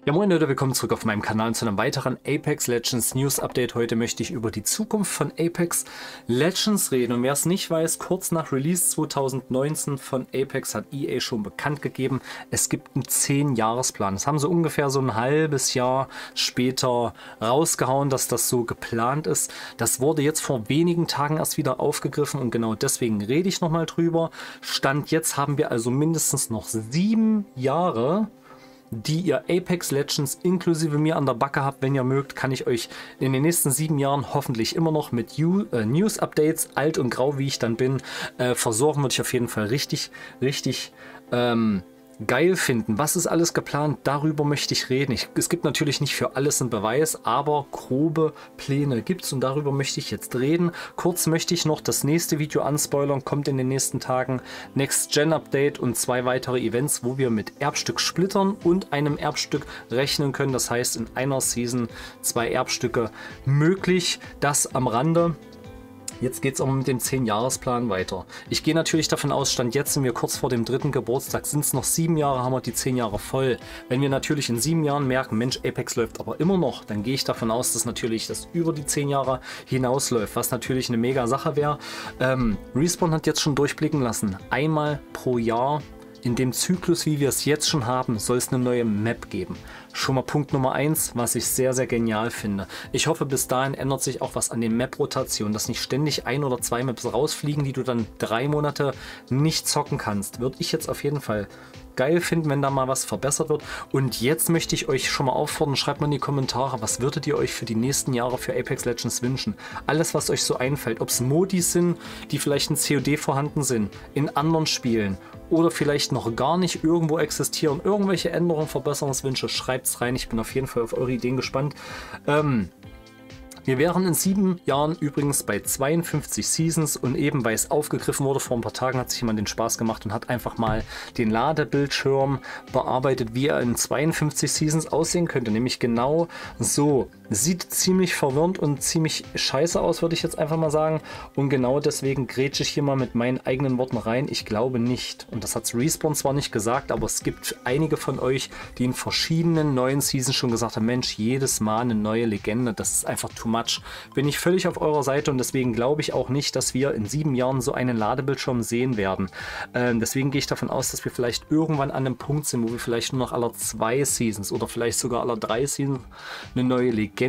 Ja moin Leute, willkommen zurück auf meinem Kanal und zu einem weiteren Apex Legends News Update. Heute möchte ich über die Zukunft von Apex Legends reden. Und wer es nicht weiß, kurz nach Release 2019 von Apex hat EA schon bekannt gegeben, es gibt einen 10-Jahres-Plan. Das haben sie ungefähr so ein halbes Jahr später rausgehauen, dass das so geplant ist. Das wurde jetzt vor wenigen Tagen erst wieder aufgegriffen und genau deswegen rede ich nochmal drüber. Stand jetzt haben wir also mindestens noch 7 Jahre, die ihr Apex Legends inklusive mir an der Backe habt. Wenn ihr mögt, kann ich euch in den nächsten 7 Jahren hoffentlich immer noch mit News-Updates, alt und grau wie ich dann bin, versorgen. Würde ich auf jeden Fall richtig geil finden. Was ist alles geplant? Darüber möchte ich reden. Es gibt natürlich nicht für alles einen Beweis, aber grobe Pläne gibt es und darüber möchte ich jetzt reden. Kurz möchte ich noch das nächste Video anspoilern, kommt in den nächsten Tagen. Next-Gen-Update und 2 weitere Events, wo wir mit Erbstück-Splittern und einem Erbstück rechnen können. Das heißt, in einer Season 2 Erbstücke möglich. Das am Rande. Jetzt geht es aber mit dem 10-Jahres-Plan weiter. Ich gehe natürlich davon aus, Stand jetzt sind wir kurz vor dem 3. Geburtstag, sind es noch 7 Jahre, haben wir die 10 Jahre voll. Wenn wir natürlich in 7 Jahren merken, Mensch, Apex läuft aber immer noch, dann gehe ich davon aus, dass natürlich das über die 10 Jahre hinausläuft, was natürlich eine mega Sache wäre. Respawn hat jetzt schon durchblicken lassen, einmal pro Jahr in dem Zyklus, wie wir es jetzt schon haben, soll es eine neue Map geben. Schon mal Punkt Nummer 1, was ich sehr, sehr genial finde. Ich hoffe, bis dahin ändert sich auch was an den Map-Rotationen, dass nicht ständig 1 oder 2 Maps rausfliegen, die du dann 3 Monate nicht zocken kannst. Würde ich jetzt auf jeden Fall geil finden, wenn da mal was verbessert wird. Und jetzt möchte ich euch schon mal auffordern, schreibt mal in die Kommentare, was würdet ihr euch für die nächsten Jahre für Apex Legends wünschen? Alles, was euch so einfällt, ob es Modis sind, die vielleicht in COD vorhanden sind, in anderen Spielen oder vielleicht noch gar nicht irgendwo existieren, irgendwelche Änderungen, Verbesserungswünsche, schreibt es rein. Ich bin auf jeden Fall auf eure Ideen gespannt. Wir wären in 7 Jahren übrigens bei 52 Seasons und eben weil es aufgegriffen wurde, vor ein paar Tagen hat sich jemand den Spaß gemacht und hat einfach mal den Ladebildschirm bearbeitet, wie er in 52 Seasons aussehen könnte. Nämlich genau so. Sieht ziemlich verwirrend und ziemlich scheiße aus, würde ich jetzt einfach mal sagen. Und genau deswegen grätsche ich hier mal mit meinen eigenen Worten rein. Ich glaube nicht. Und das hat Respawn zwar nicht gesagt, aber es gibt einige von euch, die in verschiedenen neuen Seasons schon gesagt haben, Mensch, jedes Mal eine neue Legende, das ist einfach too much. Bin ich völlig auf eurer Seite und deswegen glaube ich auch nicht, dass wir in 7 Jahren so einen Ladebildschirm sehen werden. Deswegen gehe ich davon aus, dass wir vielleicht irgendwann an einem Punkt sind, wo wir vielleicht nur noch alle 2 Seasons oder vielleicht sogar alle 3 Seasons eine neue Legende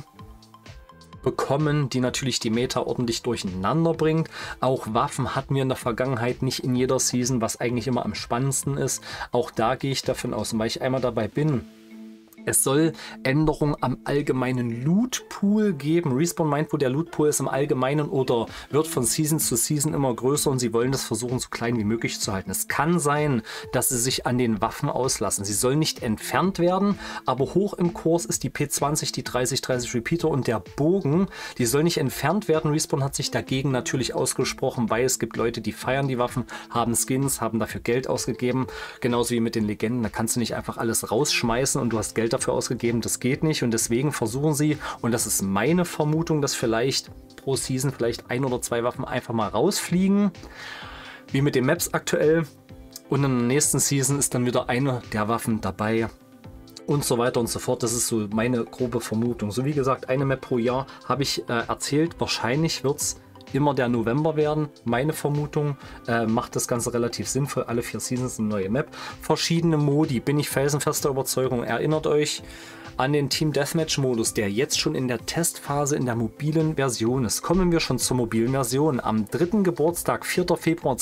bekommen, die natürlich die Meta ordentlich durcheinander bringt. Auch Waffen hatten wir in der Vergangenheit nicht in jeder Season, was eigentlich immer am spannendsten ist. Auch da gehe ich davon aus, und weil ich einmal dabei bin, es soll Änderungen am allgemeinen Loot-Pool geben. Respawn meint, wo der Loot-Pool ist im Allgemeinen oder wird von Season zu Season immer größer und sie wollen das versuchen, so klein wie möglich zu halten. Es kann sein, dass sie sich an den Waffen auslassen. Sie sollen nicht entfernt werden, aber hoch im Kurs ist die P20, die 30-30 Repeater und der Bogen. Die soll nicht entfernt werden. Respawn hat sich dagegen natürlich ausgesprochen, weil es gibt Leute, die feiern die Waffen, haben Skins, haben dafür Geld ausgegeben. Genauso wie mit den Legenden. Da kannst du nicht einfach alles rausschmeißen und du hast Geld dafür ausgegeben, das geht nicht und deswegen versuchen sie, und das ist meine Vermutung, dass vielleicht pro Season vielleicht 1 oder 2 Waffen einfach mal rausfliegen, wie mit den Maps aktuell, und in der nächsten Season ist dann wieder eine der Waffen dabei und so weiter und so fort. Das ist so meine grobe Vermutung. So wie gesagt, eine Map pro Jahr habe ich erzählt, wahrscheinlich wird es immer der November werden, meine Vermutung, macht das Ganze relativ sinnvoll, alle 4 Seasons eine neue Map, verschiedene Modi, bin ich felsenfester Überzeugung. Erinnert euch an den Team Deathmatch Modus, der jetzt schon in der Testphase in der mobilen Version ist. Kommen wir schon zur mobilen Version. Am 3. Geburtstag, 4. Februar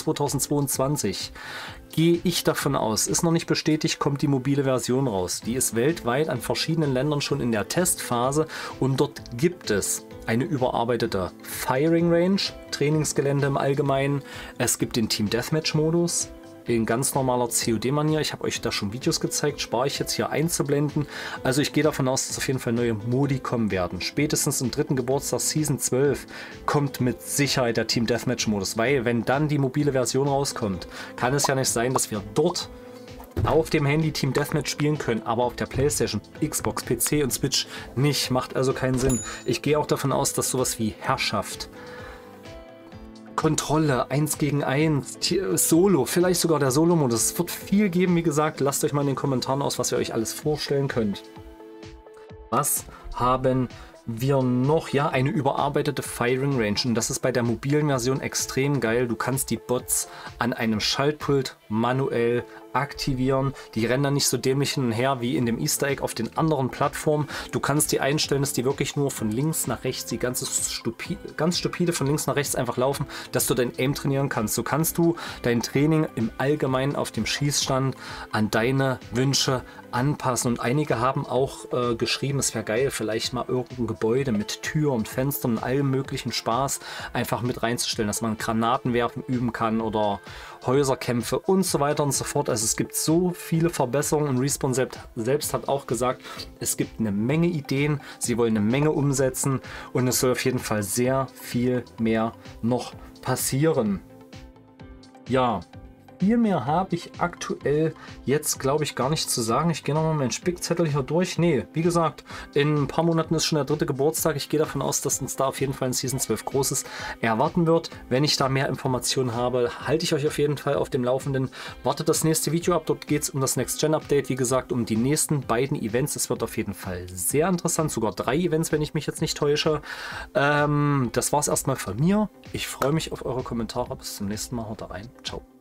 2022, gehe ich davon aus, ist noch nicht bestätigt, kommt die mobile Version raus. Die ist weltweit an verschiedenen Ländern schon in der Testphase und dort gibt es eine überarbeitete Firing Range, Trainingsgelände im Allgemeinen. Es gibt den Team Deathmatch Modus in ganz normaler COD-Manier. Ich habe euch da schon Videos gezeigt, spare ich jetzt hier einzublenden. Also ich gehe davon aus, dass auf jeden Fall neue Modi kommen werden. Spätestens im 3. Geburtstag Season 12 kommt mit Sicherheit der Team Deathmatch Modus, weil wenn dann die mobile Version rauskommt, kann es ja nicht sein, dass wir dort auf dem Handy Team Deathmatch spielen können, aber auf der Playstation, Xbox, PC und Switch nicht. Macht also keinen Sinn. Ich gehe auch davon aus, dass sowas wie Herrschaft Kontrolle, 1 gegen 1, Solo, vielleicht sogar der Solo-Modus. Es wird viel geben, wie gesagt. Lasst euch mal in den Kommentaren aus, was ihr euch alles vorstellen könnt. Was haben wir noch? Ja, eine überarbeitete Firing Range. Und das ist bei der mobilen Version extrem geil. Du kannst die Bots an einem Schaltpult manuell aktivieren. Die rennen dann nicht so dämlich hin und her wie in dem Easter Egg auf den anderen Plattformen. Du kannst die einstellen, dass die wirklich nur von links nach rechts, die ganz stupide von links nach rechts einfach laufen, dass du dein Aim trainieren kannst. So kannst du dein Training im Allgemeinen auf dem Schießstand an deine Wünsche anpassen. Und einige haben auch geschrieben, es wäre geil, vielleicht mal irgendein Gebäude mit Tür und Fenstern und allem möglichen Spaß einfach mit reinzustellen, dass man Granaten werfen üben kann oder Häuserkämpfe und so weiter und so fort. Also es gibt so viele Verbesserungen und Respawn selbst hat auch gesagt, es gibt eine Menge Ideen, sie wollen eine Menge umsetzen und es soll auf jeden Fall sehr viel mehr noch passieren. Ja, viel mehr habe ich aktuell jetzt, glaube ich, gar nicht zu sagen. Ich gehe nochmal meinen Spickzettel hier durch. Nee, wie gesagt, in ein paar Monaten ist schon der 3. Geburtstag. Ich gehe davon aus, dass uns da auf jeden Fall in Season 12 Großes erwarten wird. Wenn ich da mehr Informationen habe, halte ich euch auf jeden Fall auf dem Laufenden. Wartet das nächste Video ab. Dort geht es um das Next-Gen-Update. Wie gesagt, um die nächsten beiden Events. Es wird auf jeden Fall sehr interessant. Sogar 3 Events, wenn ich mich jetzt nicht täusche. Das war es erstmal von mir. Ich freue mich auf eure Kommentare. Bis zum nächsten Mal. Haut rein. Ciao.